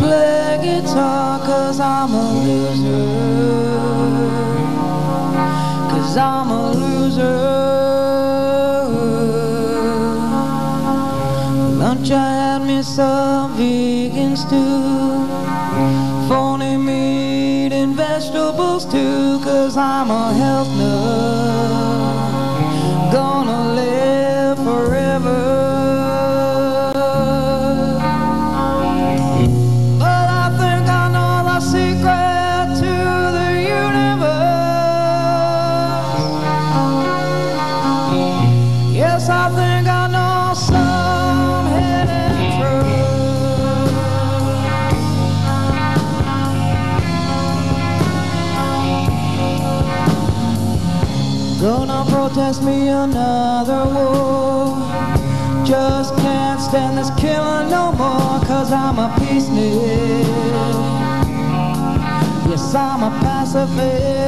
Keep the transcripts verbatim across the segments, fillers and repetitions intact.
play guitar, cause I'm a loser, cause I'm a loser. Lunch I had me some vegan stew, phony meat and vegetables too, cause I'm a health nut, gonna live forever. But I think I know the secret to the universe. Yes, I think I know some hidden truth. Gonna protest me another war. Just can't stand this killing no more, cause I'm a peacenik. Yes, I'm a pacifist.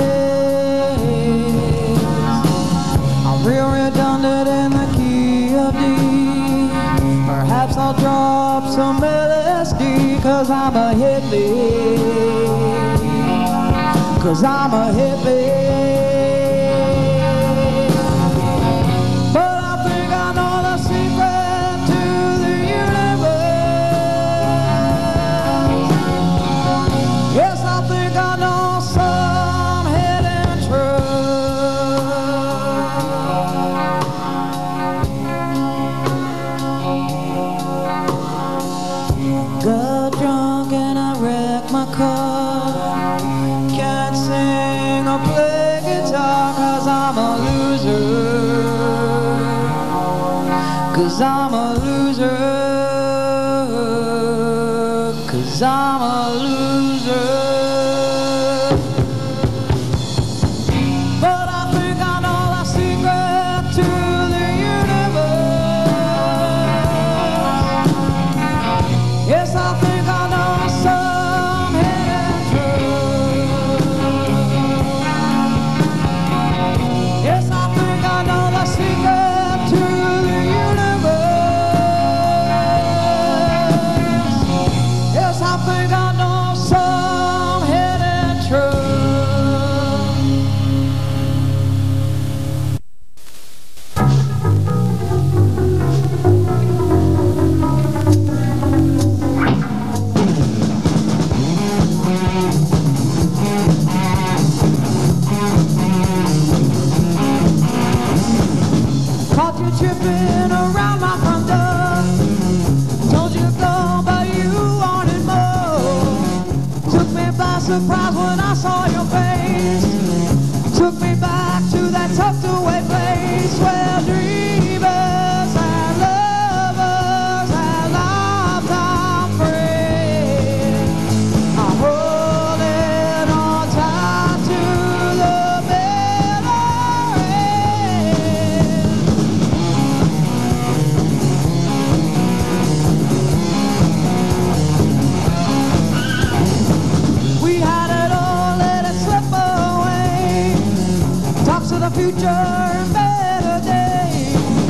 I'm real redundant in the key of D. Perhaps I'll drop some L S D, cause I'm a hippie, cause I'm a hippie. But I think I know the secret to the universe. Yes, I think I know some hidden truth. Got drunk and I wrecked my car. Can't sing or play guitar, cause I'm a loser, cause I'm a loser, cause I'm a loser. But I think I know the secret to the universe. Yes, I think I know some hidden truth. Yes, I think I know the secret to the universe. Yes, I think I know some hidden truth. Caught you tripping around my front door. Told you to go, but you wanted more. Took me by surprise when I saw your face. Took me back to that tucked away place where dreamers and lovers and lifetime friends are holding on tight to the bitter end. We had it all, let it slip away. Talks of the future and better days.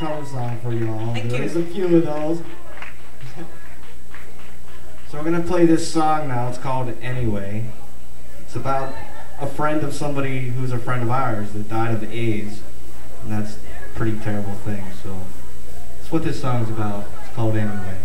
cover song for you all. Thank There's you. a few of those. So we're gonna play this song now. It's called Anyway. It's about a friend of somebody who's a friend of ours that died of AIDS, and that's a pretty terrible thing. So that's what this song's about. It's called Anyway.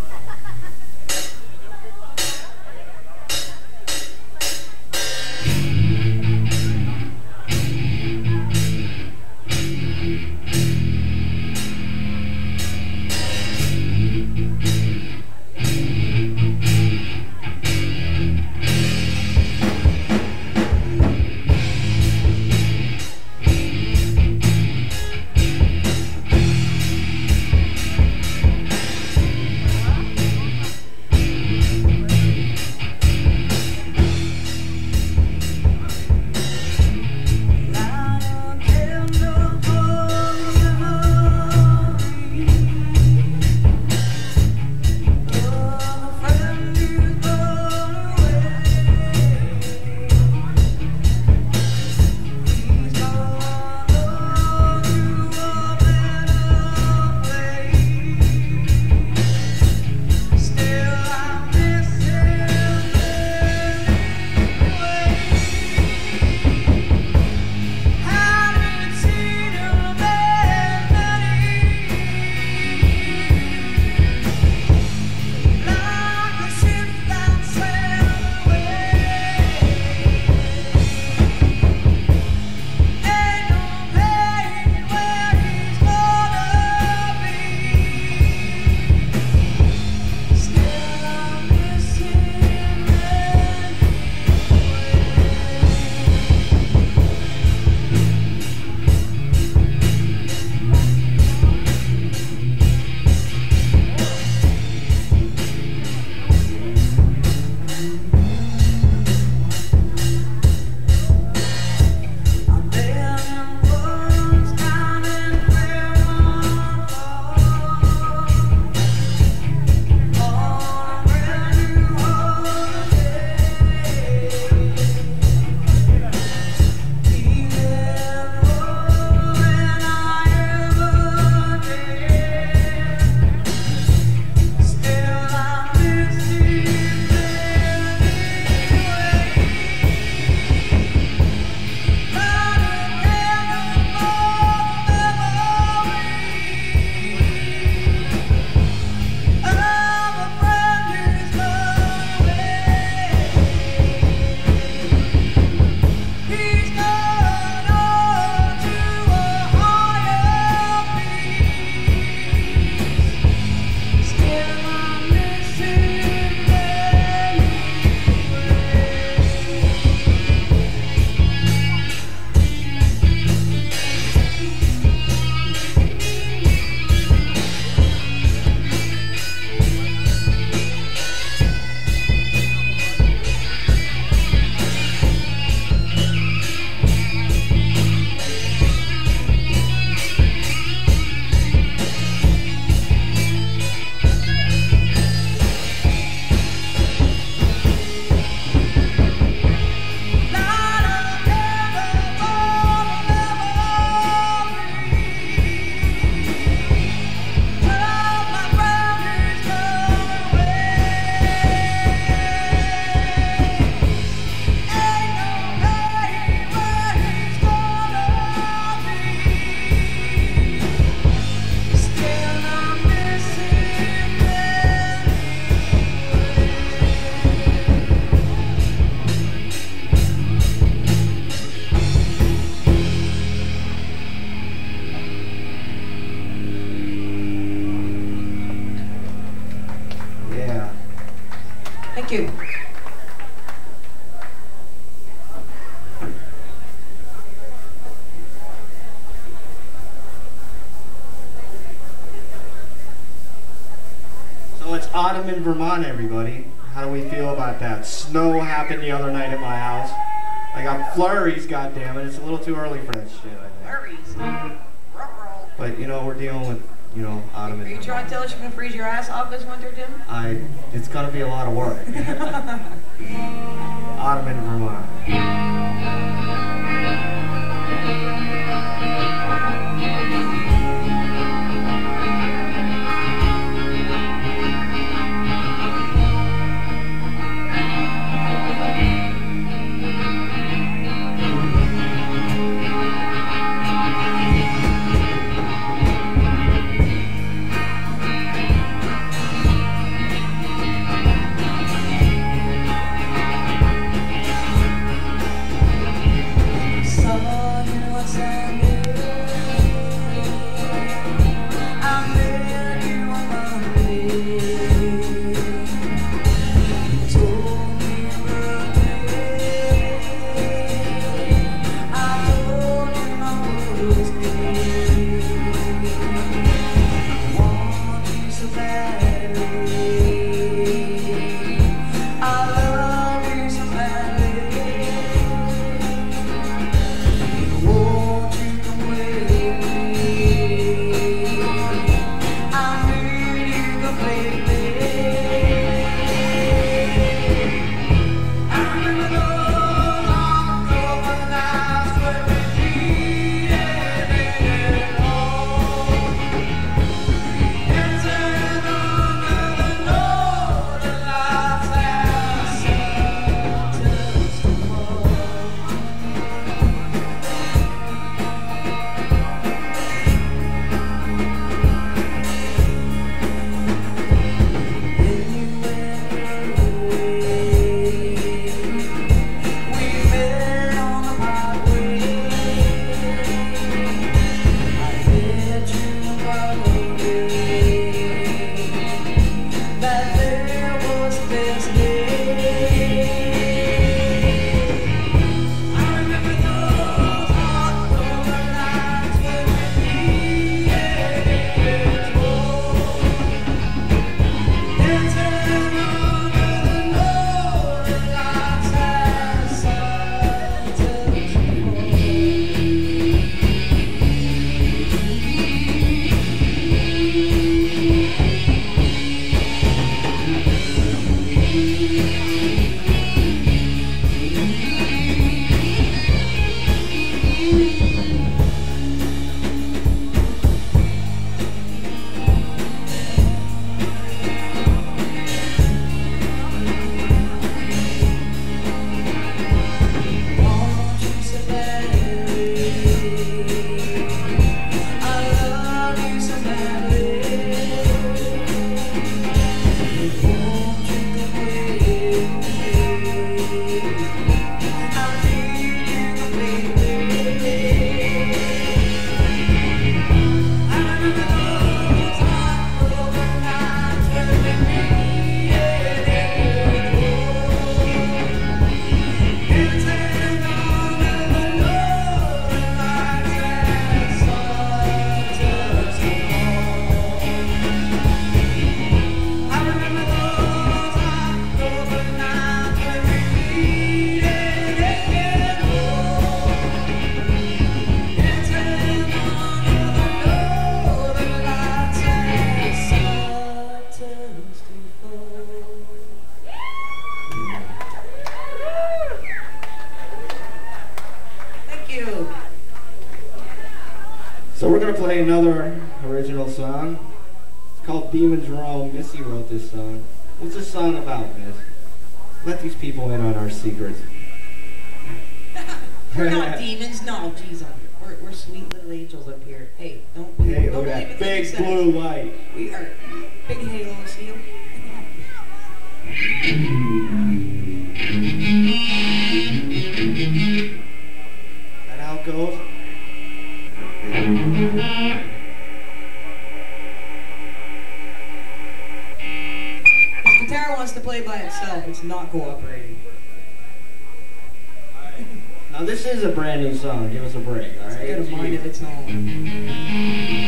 Thank you. So it's autumn in Vermont, everybody. How do we feel about that? Snow happened the other night at my house. I got flurries, goddammit. It's a little too early for that shit, I think. Flurries. But, you know, we're dealing with, you know, autumn in Are you Vermont. trying to tell us you're going to freeze your ass off this winter, Jim? I, it's gonna be a lot of work. Autumn in Vermont. So we're gonna play another original song. It's called Demons Roam. Missy wrote this song. What's this song about, Miss? Let these people in on our secrets. We're not demons. No, jeez, we're, we're sweet little angels up here. Hey, don't, Hey, don't look believe at that a thing big it says. blue light. We are big halo, see you? That how it goes? This guitar wants to play by itself. It's not cooperating. Now this is a brand new song. Give us a break, all right? It's got a mind of its own.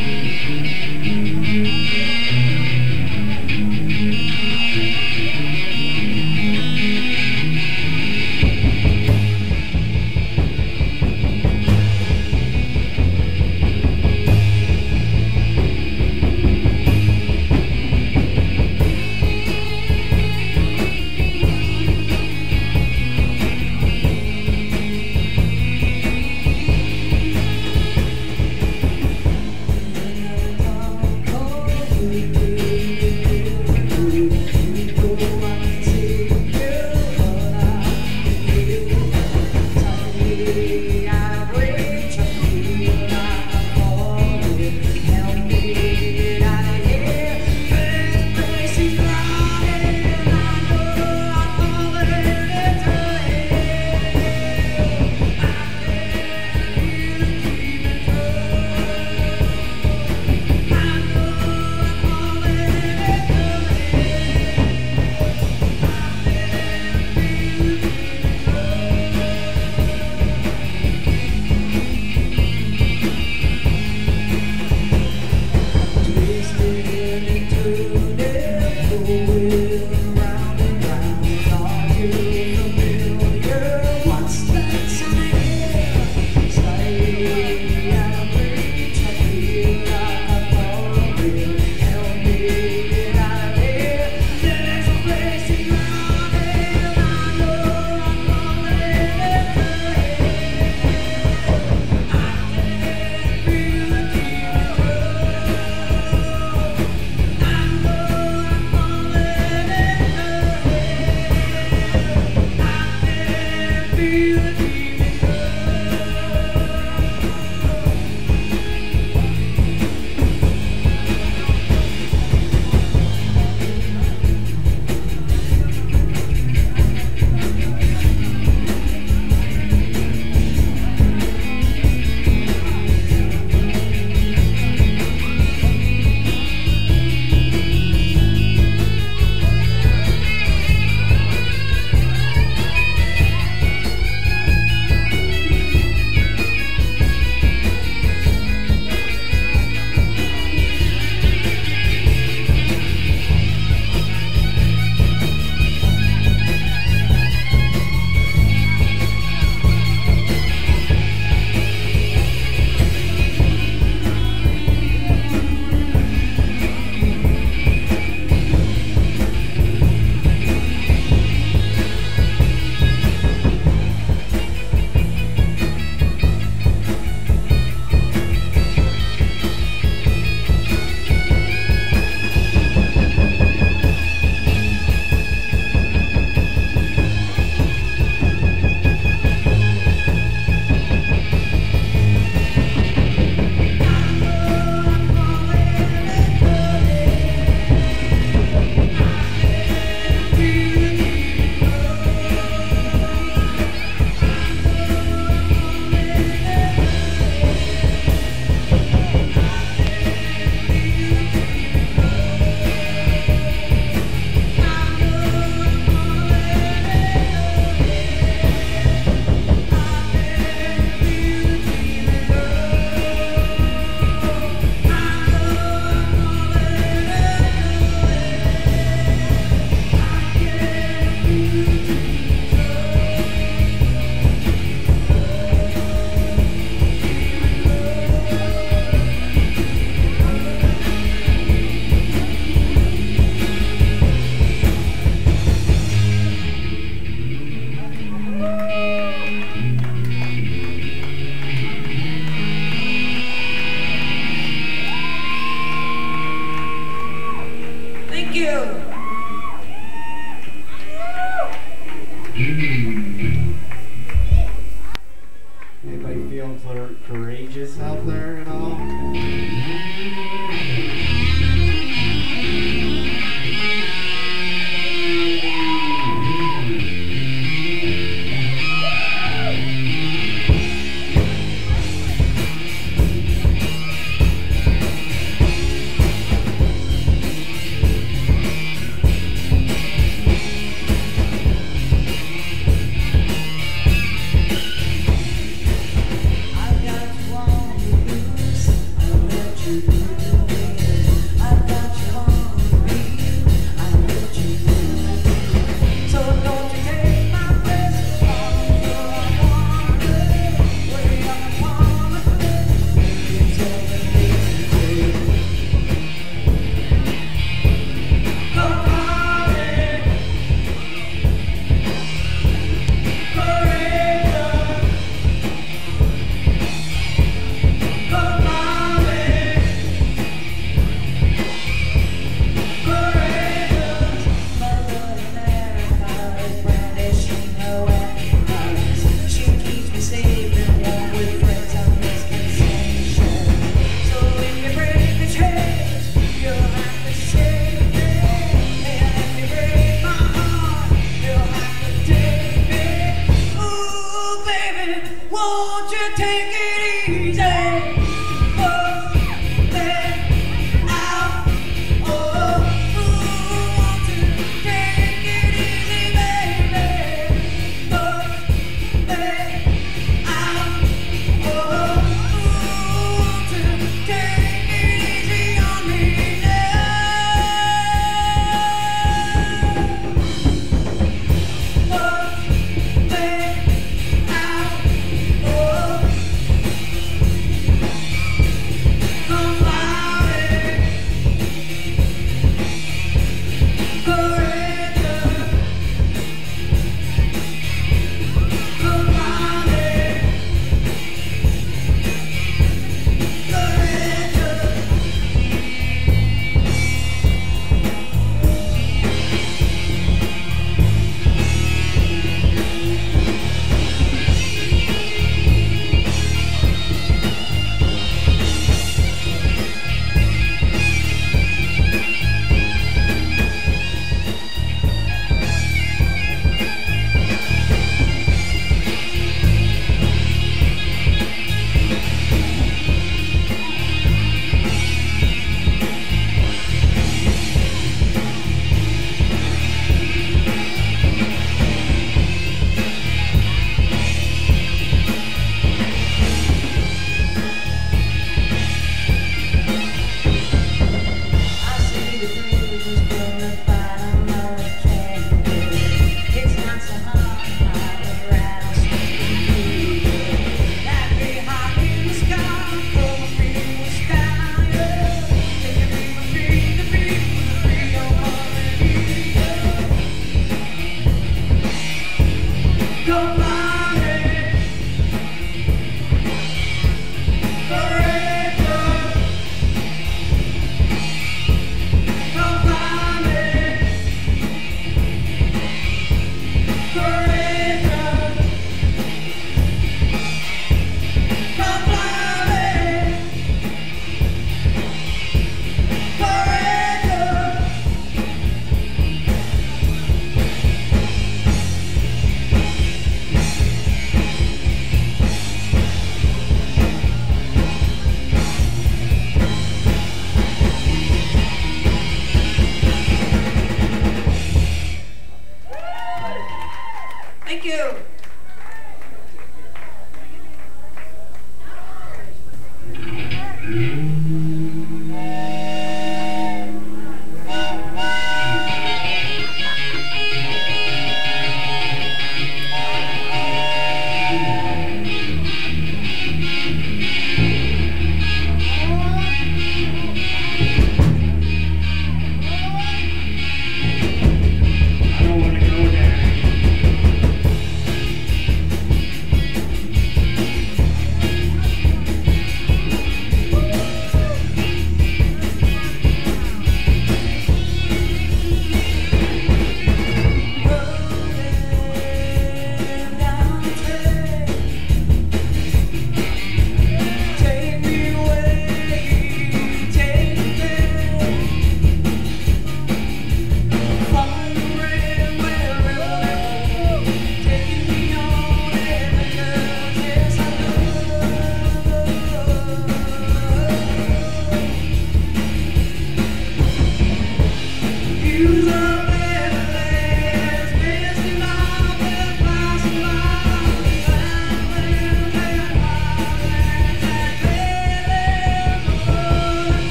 kids out there at all?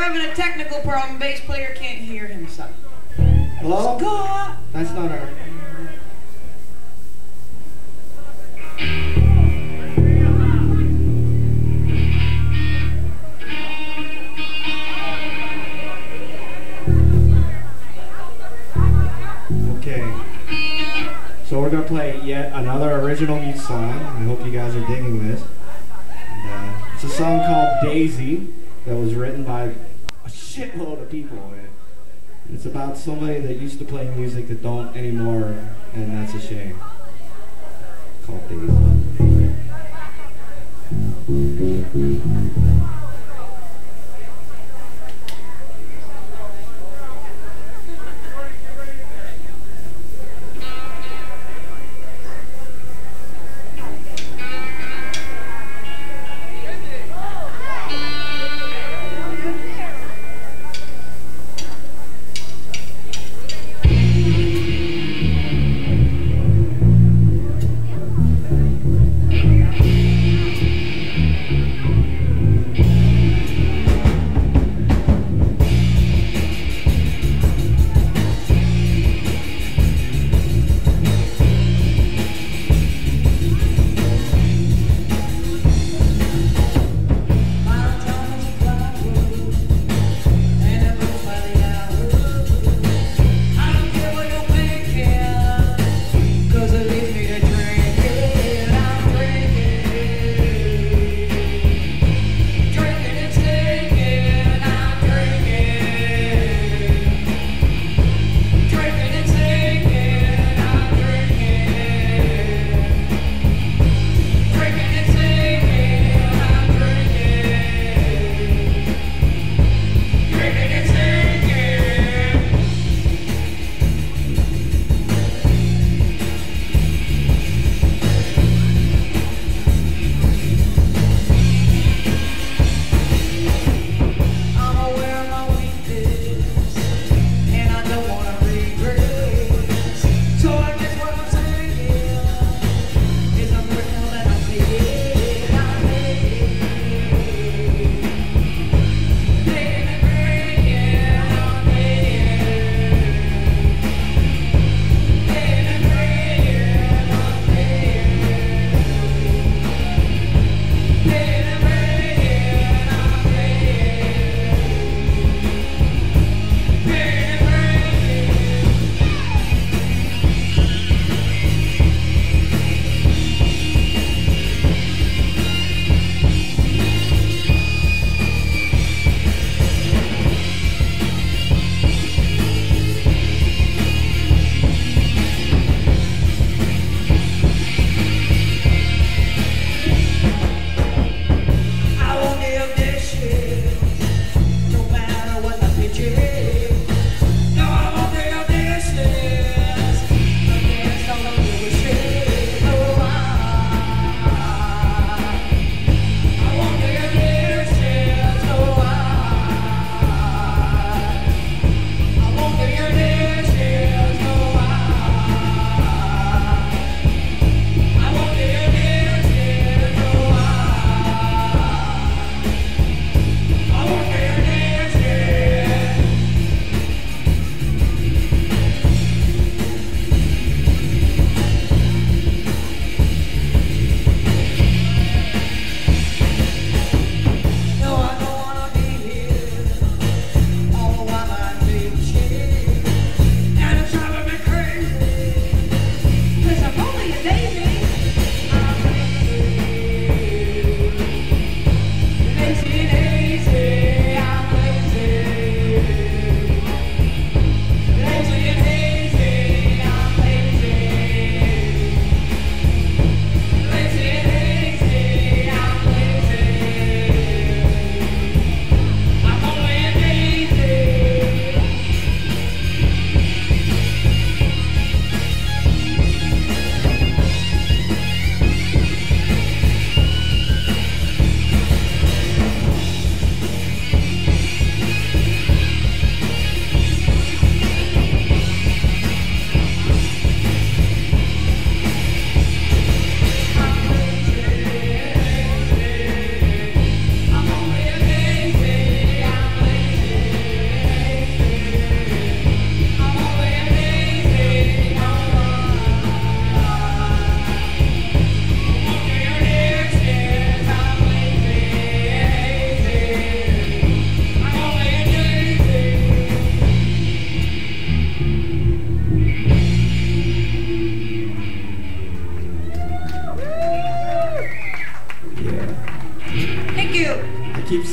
having a technical problem. Bass player can't hear himself. Hello? Scott! That's not our... Okay. So we're going to play yet another original Mute song. I hope you guys are digging this. And, uh, it's a song called Daisy that was written by a shitload of people. It's about somebody that used to play music that don't anymore, and that's a shame. It's called Daisy.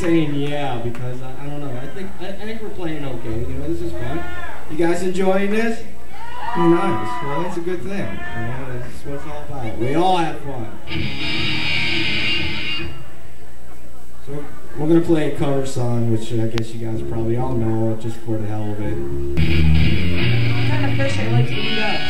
saying yeah because I, I don't know. I think I, I think we're playing okay. You know, this is fun. You guys enjoying this? Nice. Well, that's a good thing. You know, that's what it's all about. We all have fun. So we're gonna play a cover song, which I guess you guys probably all know, just for the hell of it. What kind of fish I like to eat up?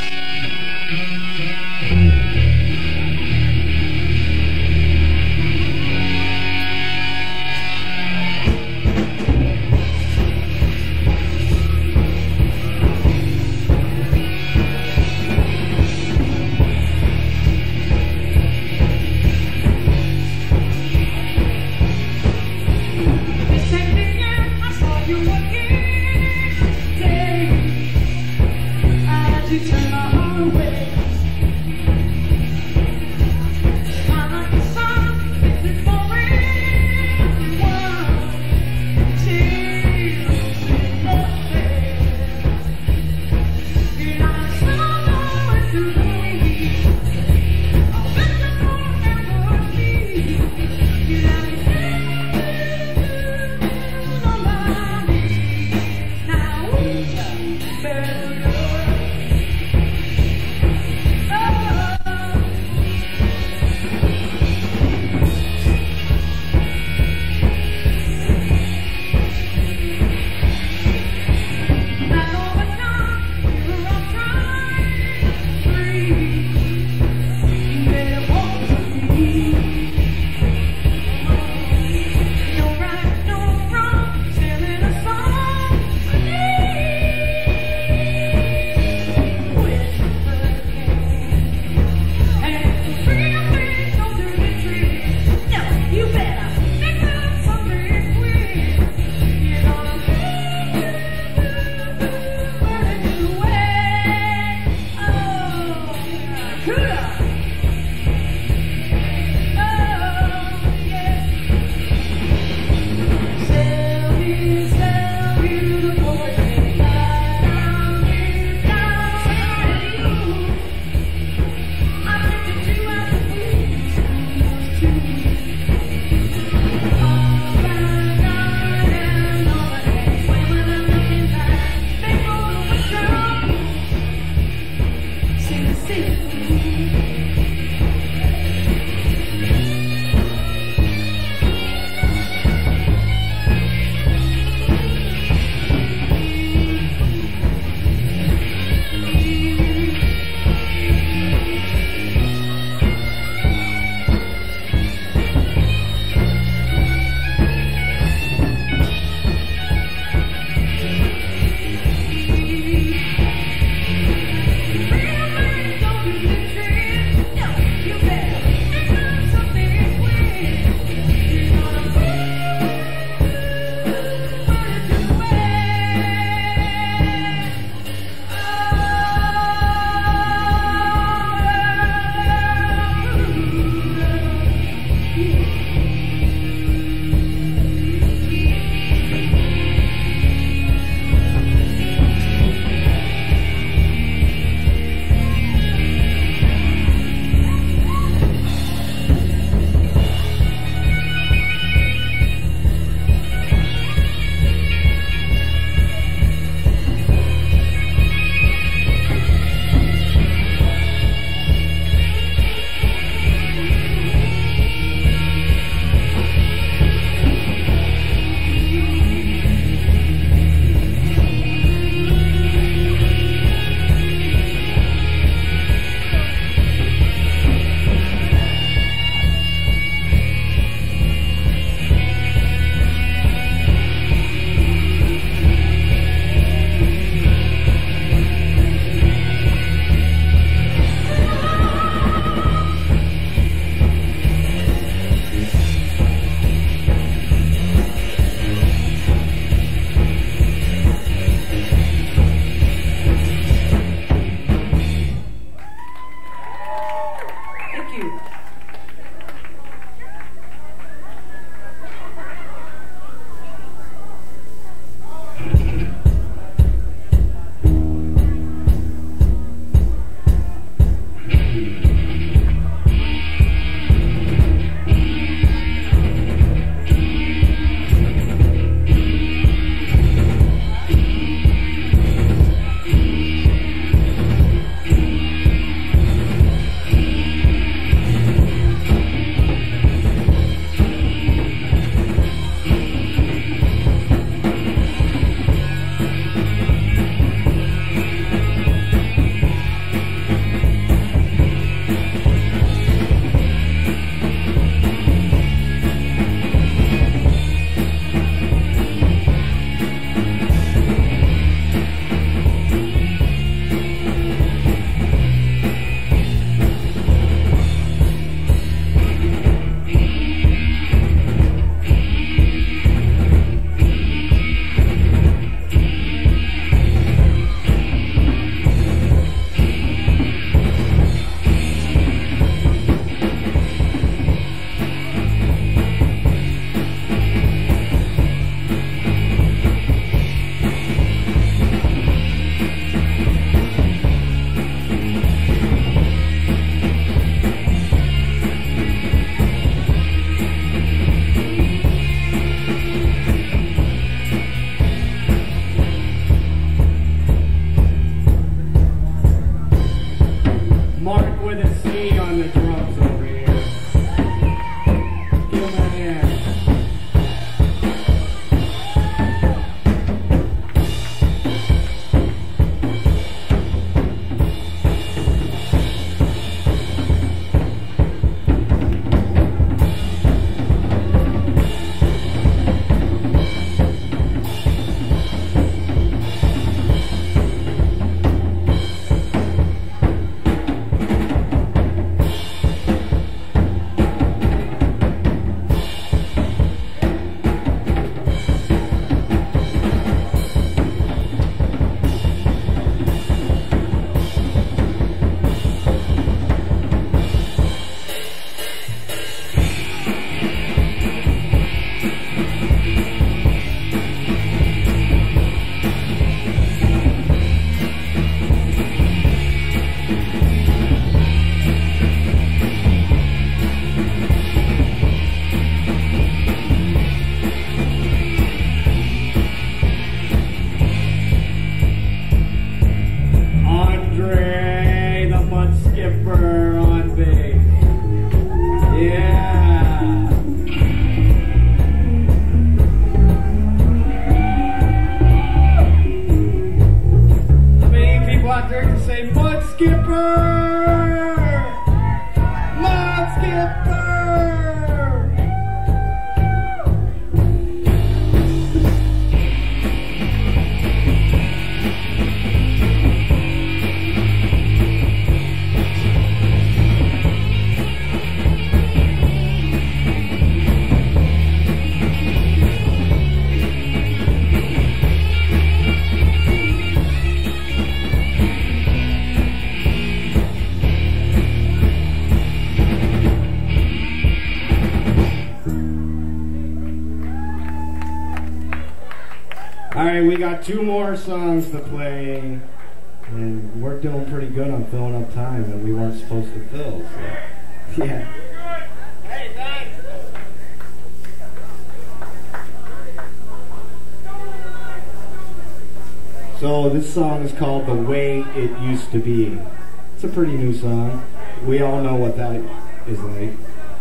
Alright, we got two more songs to play, and we're doing pretty good on filling up time that we weren't supposed to fill, so, yeah. Hey, thanks! So this song is called The Way It Used to Be. It's a pretty new song. We all know what that is like.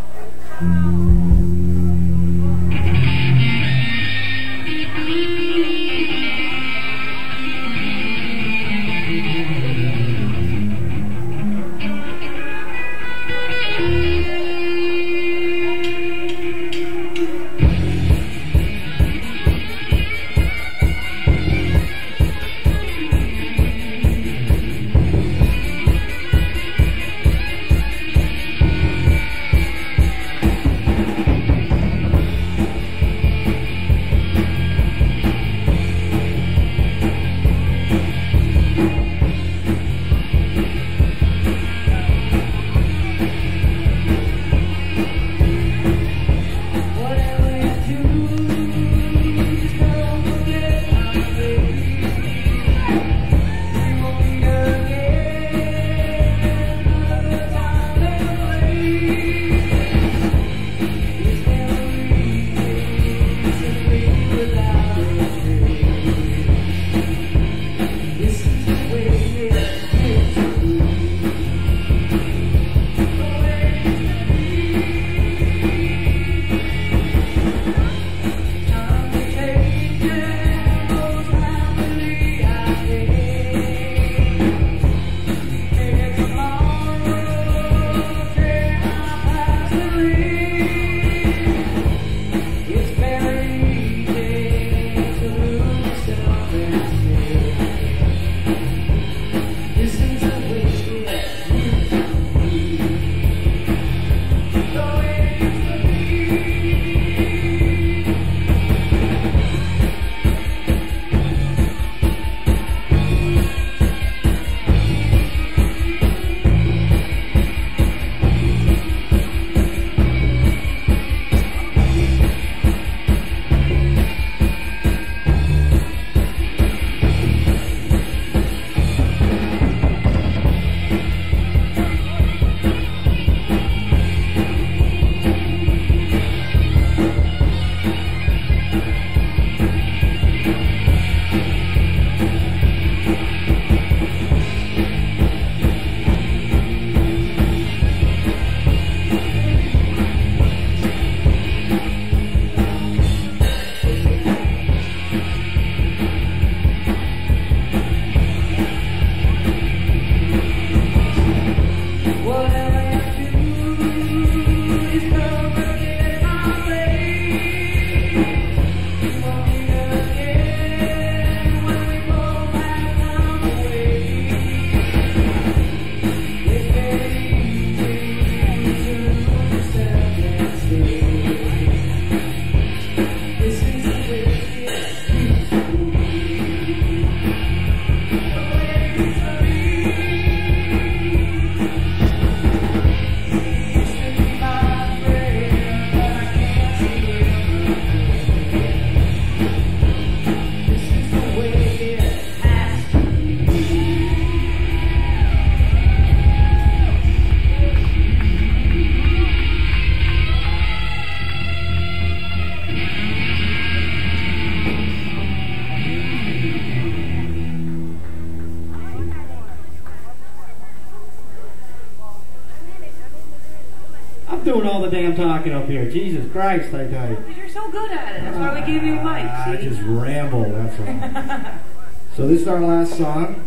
Doing all the damn talking up here. Jesus Christ, I tell you. You're so good at it. That's why we gave you a mic. I See? just ramble, that's all. So this is our last song.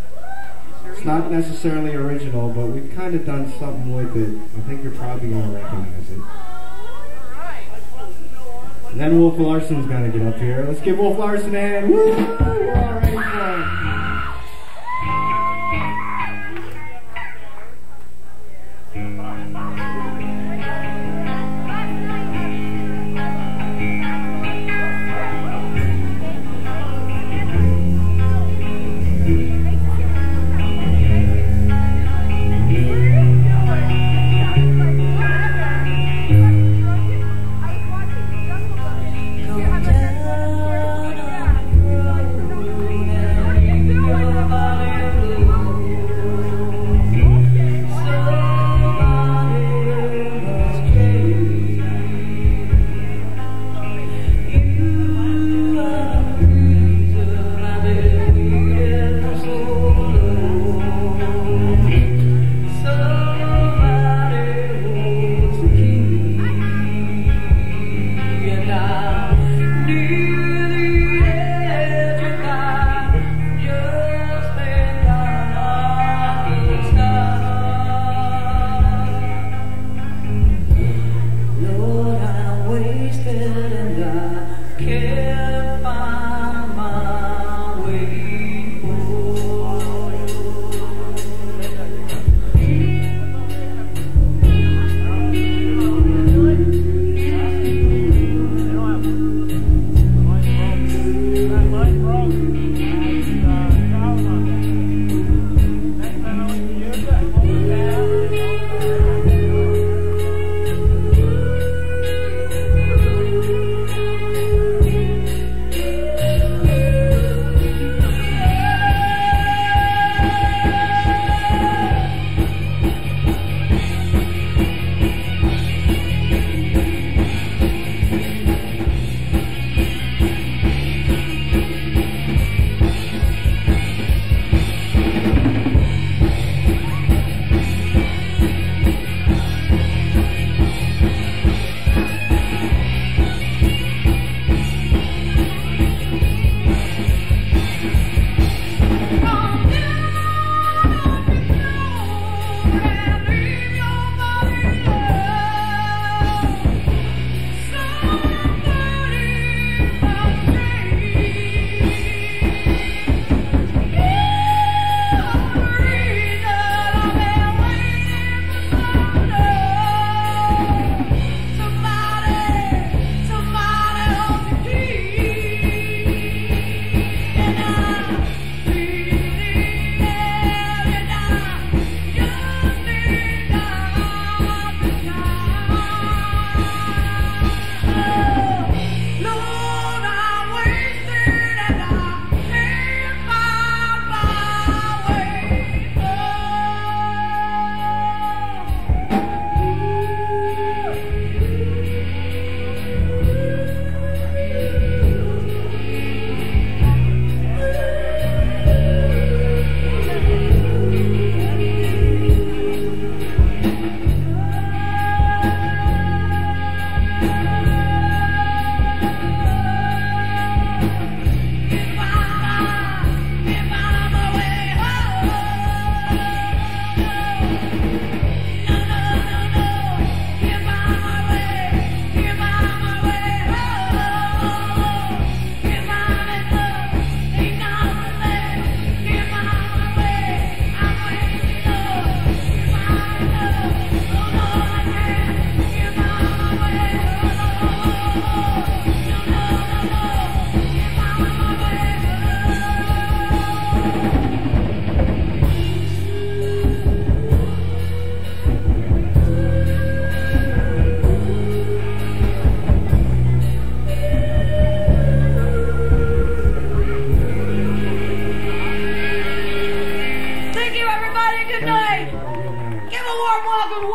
It's not necessarily original, but we've kind of done something with it. I think you're probably going to recognize it. And then Wolf Larson's going to get up here. Let's give Wolf Larson a hand. Woo! We're all ready for it. Come down on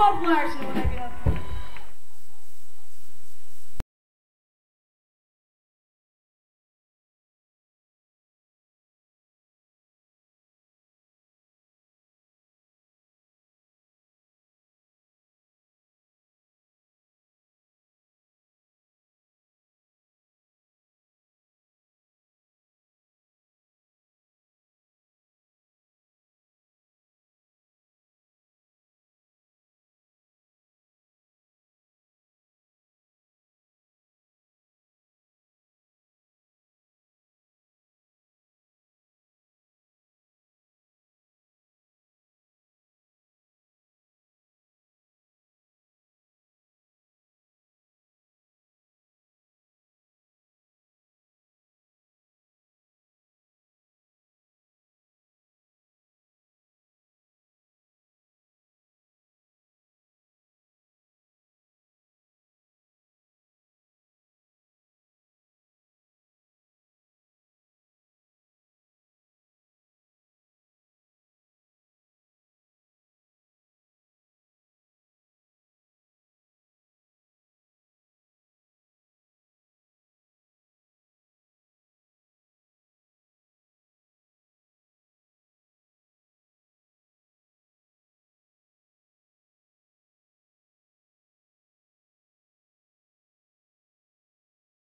Bob Larson when I